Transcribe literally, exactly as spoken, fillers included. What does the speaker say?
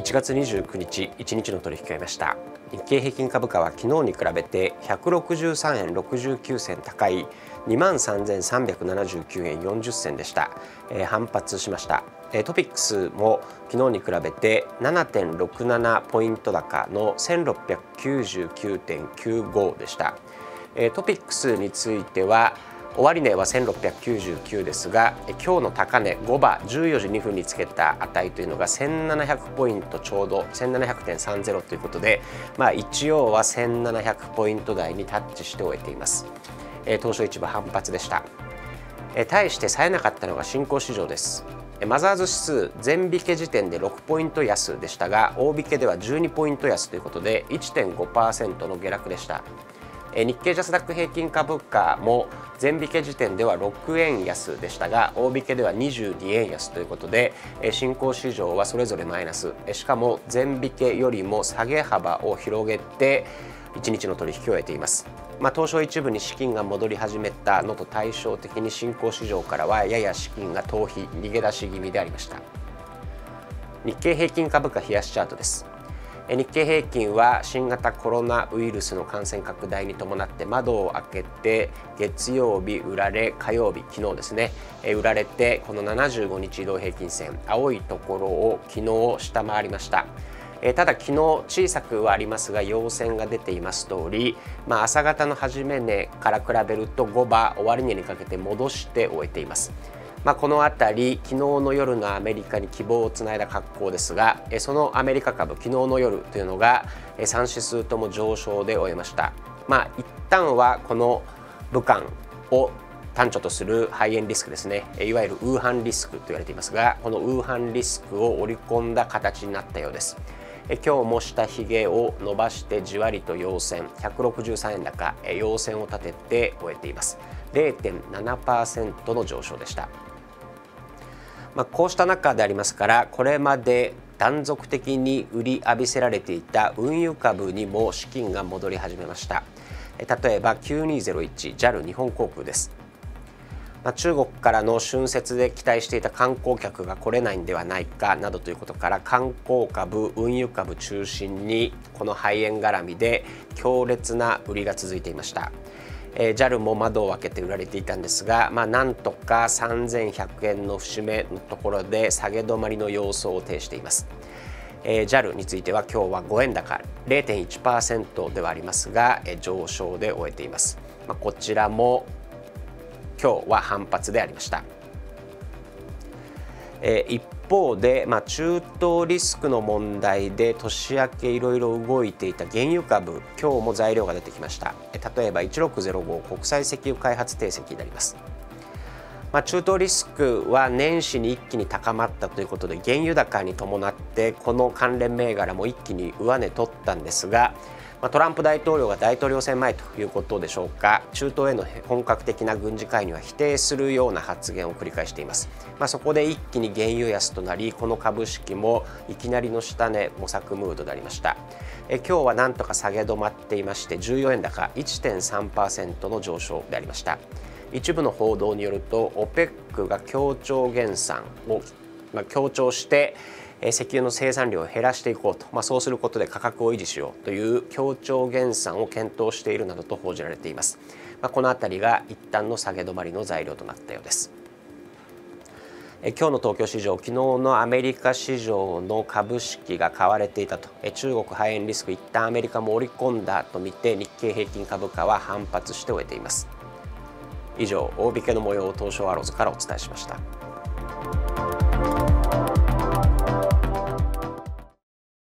ちがつにじゅうくにち、いちにちの取引を終えました。日経平均株価は昨日に比べてひゃくろくじゅうさんえんろくじゅうきゅうせん高い にまんさんぜんさんびゃくななじゅうきゅうえんよんじゅっせんでした。えー、反発しました。トピックスも昨日に比べて ななてんろくなな ポイント高の せんろっぴゃくきゅうじゅうきゅうてんきゅうご でした。トピックスについては終値はせんろっぴゃくきゅうじゅうきゅうですが、今日の高値ごばじゅうよじにふんにつけた値というのがせんななひゃくポイントちょうど せんななひゃくてんさんじゅう ということで、まあ、一応はせんななひゃくポイント台にタッチして終えています。東証一部反発でした。対して冴えなかったのが新興市場です。マザーズ指数全引け時点でろくポイント安でしたが、大引けではじゅうにポイント安ということで いってんごパーセント の下落でした。日経ジャスダック平均株価も全引け時点ではろくえん安でしたが、大引けではにじゅうにえん安ということで、新興市場はそれぞれマイナス、しかも全引けよりも下げ幅を広げていちにちの取引を終えています。まあ、東証一部に資金が戻り始めたのと対照的に、新興市場からはやや資金が逃避逃げ出し気味でありました。日経平均株価冷やしチャートです。日経平均は新型コロナウイルスの感染拡大に伴って窓を開けて月曜日売られ、火曜日昨日ですね売られて、このななじゅうごにち移動平均線青いところを昨日下回りました。ただ昨日小さくはありますが陽線が出ています通り、まあ、朝方の始め値から比べるとごば終値にかけて戻して終えています。まあ、このあたり昨日の夜のアメリカに希望をつないだ格好ですが、そのアメリカ株昨日の夜というのがさん指数とも上昇で終えました。まあ一旦はこの武漢を端緒とするハイエンリスクですね、いわゆるウーハンリスクと言われていますが、このウーハンリスクを織り込んだ形になったようです。今日も下髭を伸ばしてじわりと陽線ひゃくろくじゅうさんえん高、陽線を立てて終えています。 れいてんななパーセント の上昇でした。まあ、こうした中でありますから、これまで断続的に売り浴びせられていた運輸株にも資金が戻り始めました。例えばきゅうにーぜろいち ジャル 日本航空です。まあ、中国からの春節で期待していた観光客が来れないんではないかなどということから、観光株運輸株中心にこの肺炎絡みで強烈な売りが続いていました。えー、ジャル も窓を開けて売られていたんですが、まあ、なんとかさんぜんひゃくえんの節目のところで下げ止まりの様相を呈しています。えー、ジャル については今日はごえん高 れいてんいちパーセント ではありますが、えー、上昇で終えています。まあ、こちらも今日は反発でありました。えー、一方で、まあ、中東リスクの問題で年明けいろいろ動いていた原油株、今日も材料が出てきました。例えばいちろくぜろご国際石油開発定石になります。まあ、中東リスクは年始に一気に高まったということで、原油高に伴ってこの関連銘柄も一気に上値取ったんですが、トランプ大統領が大統領選前ということでしょうか、中東への本格的な軍事介入は否定するような発言を繰り返しています。まあ、そこで一気に原油安となり、この株式もいきなりの下値模索ムードでありました。え今日はなんとか下げ止まっていまして、じゅうよえん高 いってんさんパーセント の上昇でありました。一部の報道によると オペック が協調減産を、まあ、強調して石油の生産量を減らしていこうと、まあ、そうすることで価格を維持しようという協調減産を検討しているなどと報じられています。まあ、このあたりが一旦の下げ止まりの材料となったようです。え今日の東京市場、昨日のアメリカ市場の株式が買われていたと、え中国肺炎リスク一旦アメリカも織り込んだとみて、日経平均株価は反発して終えています。以上、大引けの模様を東証アローズからお伝えしました。